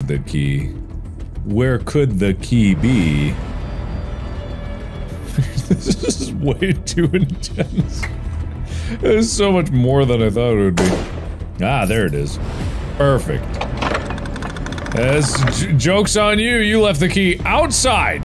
the key? Where could the key be? This is way too intense. There's so much more than I thought it would be. Ah, there it is. Perfect. Joke's on you, you left the key outside!